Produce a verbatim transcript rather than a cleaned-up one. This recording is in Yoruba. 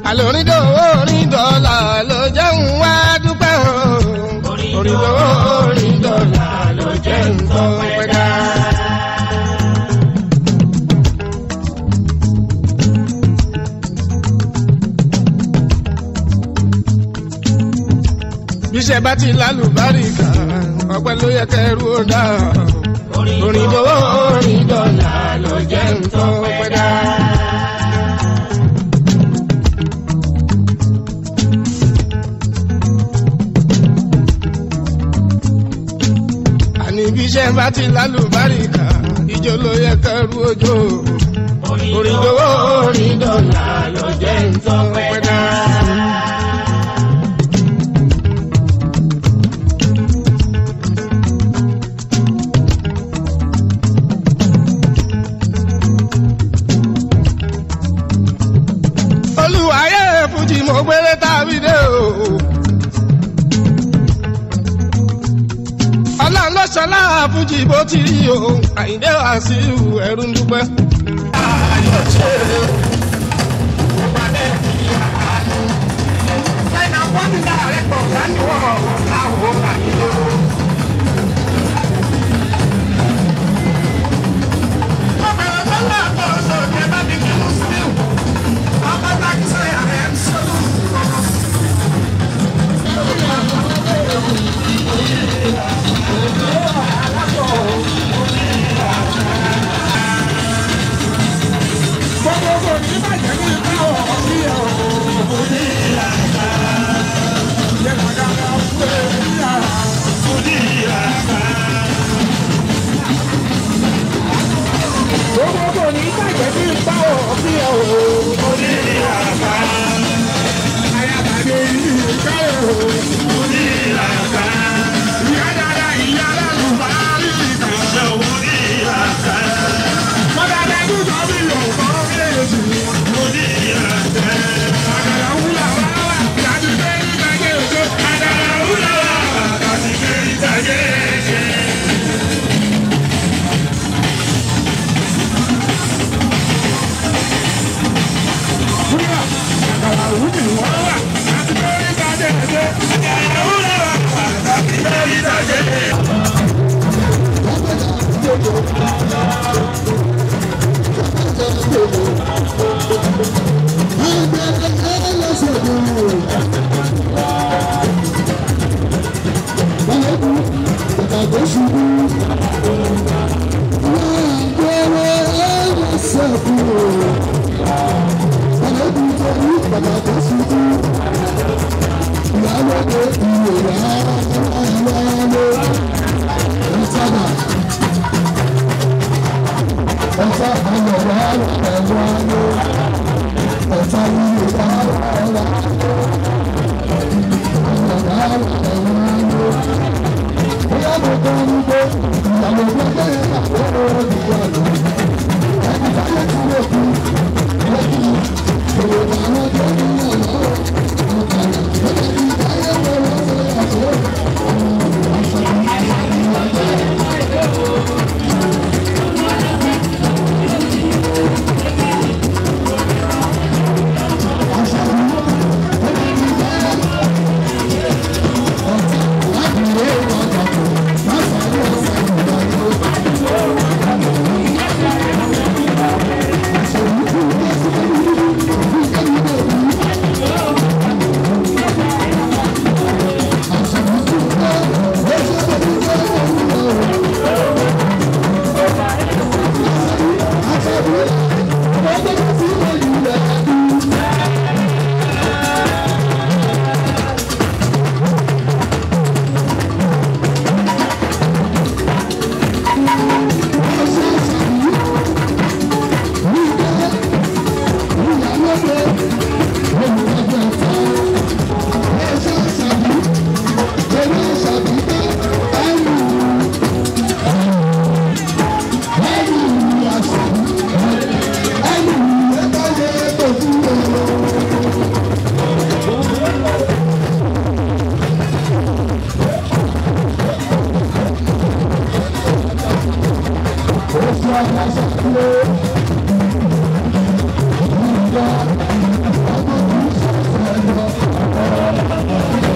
àlòrin dòwó orin dọ́là ló jẹ́ ń wá dúpẹ́ o. orin dòwó orin dọ́là ló jẹ́ ń tọ́ pẹ́ dá. bíṣẹ́ bá ti lálùbáríkà ọpẹ́ ló yẹ kẹrù ó dá. orin dòwó orin dọ́là ló jẹ́ ń tọ́ pẹ́ dá. bíṣẹ́ bá ti lálùbáríkà ìjó ló yẹ kẹrù òjò. orin dòwó orin dọ́là ló jẹ́ ń tọ́ pẹ́ dá. olùwàyè fújì mo gbére tàbí dé o. ọlọ́sọ̀lá fújì bó ti rí o àyíndé wá sí ẹrú ń dúpẹ́. ayọ̀ ṣe é ó bá bẹ́ẹ̀ kí àánú. ṣáínà wọ́n ti dá ààrẹ pọ̀ láníwọ̀ láwọ̀ àyíndé o. ọ̀bẹ̀rẹ̀ bọ́lá àpọ̀ sọ̀rọ̀ bá mi kí ló sí o. ọkọ̀ tákì sọ̀rọ̀ ààrẹ ń sọ̀rọ̀. Thank you. Thank you.